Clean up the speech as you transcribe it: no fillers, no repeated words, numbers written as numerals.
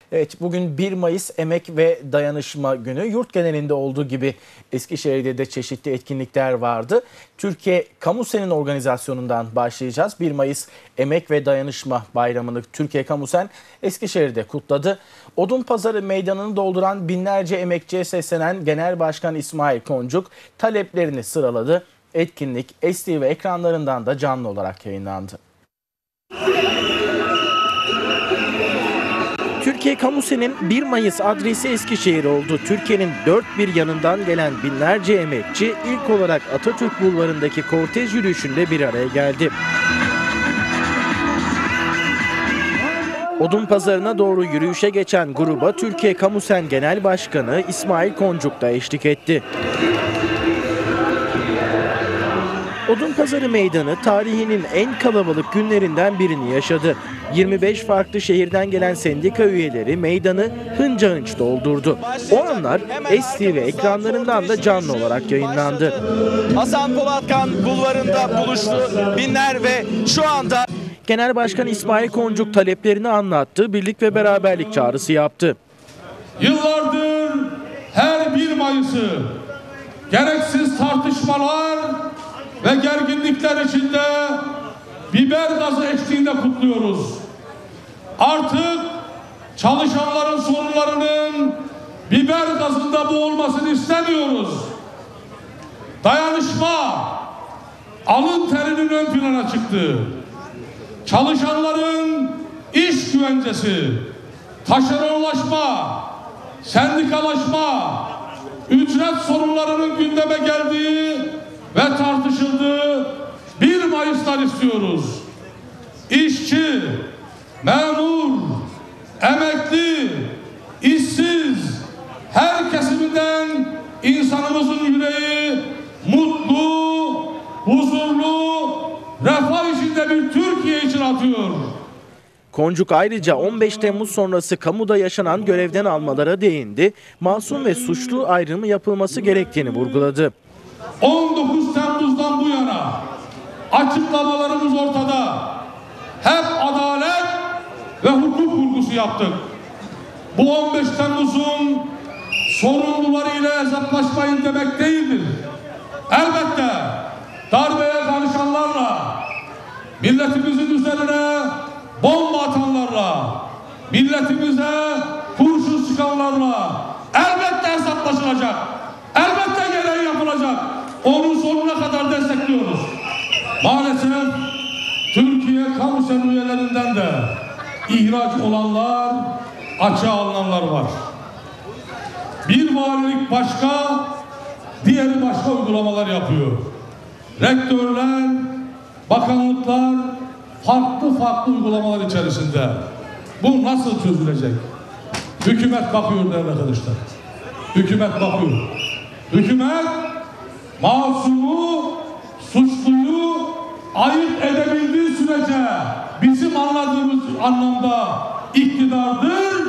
Evet, bugün 1 Mayıs Emek ve Dayanışma Günü. Yurt genelinde olduğu gibi Eskişehir'de de çeşitli etkinlikler vardı. Türkiye Kamusen'in organizasyonundan başlayacağız. 1 Mayıs Emek ve Dayanışma Bayramı'nı Türkiye Kamusen Eskişehir'de kutladı. Odunpazarı meydanını dolduran binlerce emekçiye seslenen Genel Başkan İsmail Koncuk taleplerini sıraladı. Etkinlik STV ekranlarından da canlı olarak yayınlandı. Türkiye Kamusen'in 1 Mayıs adresi Eskişehir oldu. Türkiye'nin dört bir yanından gelen binlerce emekçi ilk olarak Atatürk Bulvarı'ndaki kortej yürüyüşünde bir araya geldi. Odunpazarı'na doğru yürüyüşe geçen gruba Türkiye Kamusen Genel Başkanı İsmail Koncuk da eşlik etti. Odunpazarı Meydanı tarihinin en kalabalık günlerinden birini yaşadı. 25 farklı şehirden gelen sendika üyeleri meydanı hınca hınç doldurdu. O anlar STV ekranlarından da canlı olarak yayınlandı. Hasan Polatkan Bulvarı'nda buluştu binler ve şu anda Genel Başkan İsmail Koncuk taleplerini anlattı, birlik ve beraberlik çağrısı yaptı. Yıllardır her 1 Mayıs'ı gereksiz tartışmalar ve gerginlikler içinde biber gazı eşliğinde kutluyoruz. Artık çalışanların sorunlarının biber gazında boğulmasını istemiyoruz. Dayanışma alın terinin ön plana çıktı. Çalışanların iş güvencesi, taşeronlaşma, sendikalaşma, ücret sorunlarının gündeme geldiği ve tartışıldığı 1 Mayıs'tan istiyoruz. İşçi, memur, emekli, işsiz, her kesiminden insanımızın yüreği mutlu, huzurlu, refah içinde bir Türkiye için atıyor. Koncuk ayrıca 15 Temmuz sonrası kamuda yaşanan görevden almalara değindi. Masum ve suçlu ayrımı yapılması gerektiğini vurguladı. 19 Temmuz'dan bu yana açıklamalarımız ortada. Hep adalet ve hukuk vurgusu yaptık. Bu 15 Temmuz'un sorumlularıyla hesaplaşmayın demek değildir. Elbette darbeye karışanlarla, milletimizin üzerine bomba atanlarla, milletimize kurşun sıkanlarla elbette hesaplaşılacak. Elbette gereği yapılacak. Onun sonuna kadar destekliyoruz. Maalesef Türkiye Kamusen üyelerinden de ihraç olanlar, açığa alınanlar var. Bir valilik başka, diğeri başka uygulamalar yapıyor. Rektörler, bakanlıklar farklı uygulamalar içerisinde. Bu nasıl çözülecek? Hükümet bakıyor değerli arkadaşlar. Hükümet bakıyor. Hükümet masumu, suçluyu ayırt edebildiği sürece bizim anladığımız anlamda iktidardır